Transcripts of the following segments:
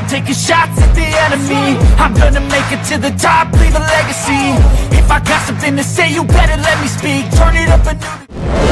taking shots at the enemy. I'm gonna make it to the top, leave a legacy. If I got something to say, you better let me speak. Turn it up a new...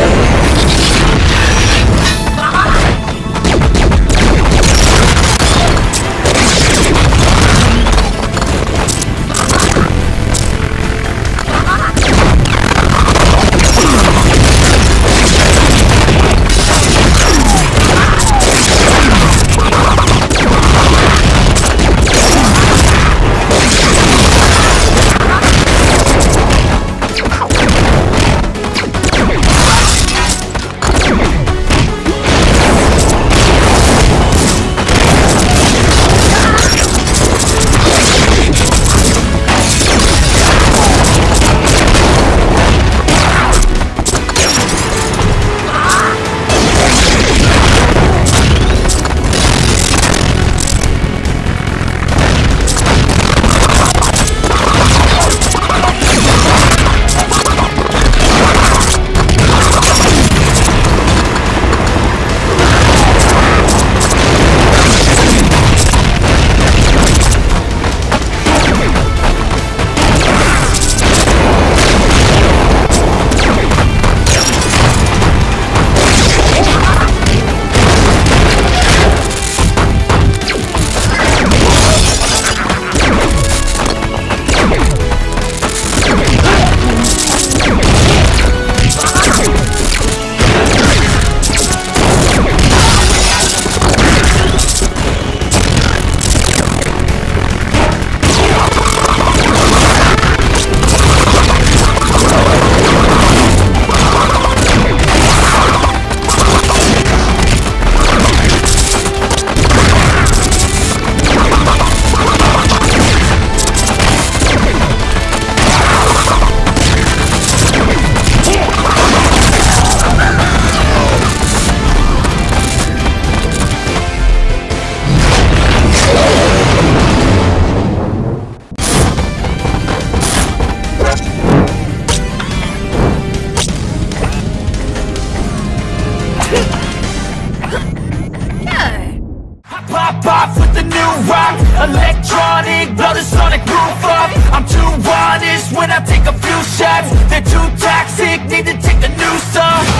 Off with the new rock, electronic, blow the sonic roof up. I'm too honest when I take a few shots. They're too toxic, need to take the new song.